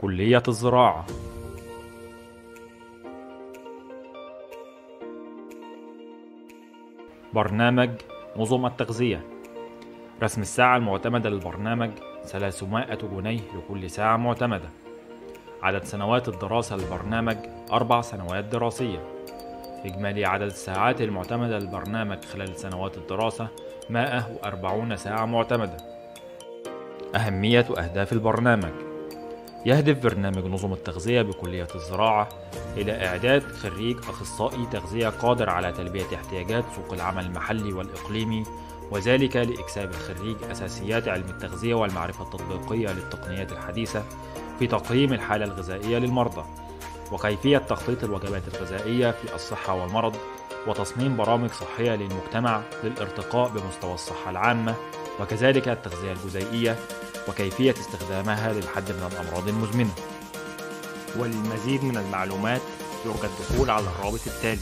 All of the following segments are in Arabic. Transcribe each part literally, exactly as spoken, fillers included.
كلية الزراعة. برنامج نظم التغذية. رسم الساعة المعتمدة للبرنامج ثلاثمائة جنيه لكل ساعة معتمدة. عدد سنوات الدراسة للبرنامج أربع سنوات دراسية. إجمالي عدد الساعات المعتمدة للبرنامج خلال سنوات الدراسة مائة وأربعون ساعة معتمدة. أهمية وأهداف البرنامج. يهدف برنامج نظم التغذية بكلية الزراعة إلى إعداد خريج أخصائي تغذية قادر على تلبية احتياجات سوق العمل المحلي والإقليمي، وذلك لإكساب الخريج أساسيات علم التغذية والمعرفة التطبيقية للتقنيات الحديثة في تقييم الحالة الغذائية للمرضى، وكيفية تخطيط الوجبات الغذائية في الصحة والمرض، وتصميم برامج صحية للمجتمع للارتقاء بمستوى الصحة العامة، وكذلك التغذية الجزيئية وكيفية استخدامها للحد من الأمراض المزمنة. وللمزيد من المعلومات يرجى الدخول على الرابط التالي.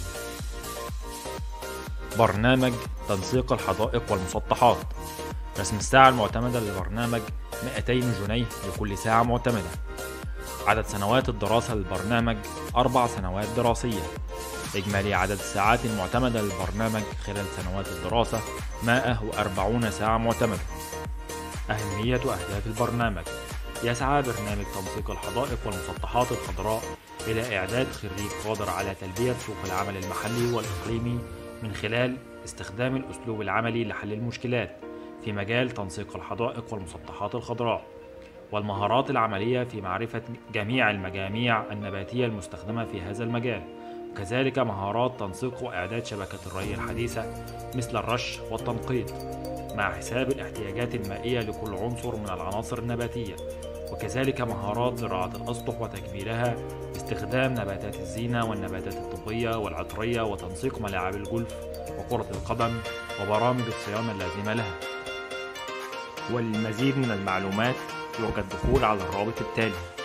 برنامج تنسيق الحدائق والمسطحات. رسم الساعة المعتمدة للبرنامج مئتين جنيه لكل ساعة معتمدة. عدد سنوات الدراسة للبرنامج أربع سنوات دراسية. إجمالي عدد الساعات المعتمدة للبرنامج خلال سنوات الدراسة مائة وأربعون ساعة معتمدة. أهمية وأهداف البرنامج. يسعى برنامج تنسيق الحدائق والمسطحات الخضراء إلى إعداد خريج قادر على تلبية سوق العمل المحلي والإقليمي من خلال استخدام الأسلوب العملي لحل المشكلات في مجال تنسيق الحدائق والمسطحات الخضراء، والمهارات العملية في معرفة جميع المجاميع النباتية المستخدمة في هذا المجال، وكذلك مهارات تنسيق وإعداد شبكة الري الحديثة مثل الرش والتنقيط، مع حساب الاحتياجات المائية لكل عنصر من العناصر النباتية، وكذلك مهارات زراعة الأسطح وتكبيرها باستخدام نباتات الزينة والنباتات الطبية والعطرية، وتنسيق ملاعب الجولف وكرة القدم وبرامج الصيانة اللازمة لها. وللمزيد من المعلومات يرجى الدخول على الرابط التالي.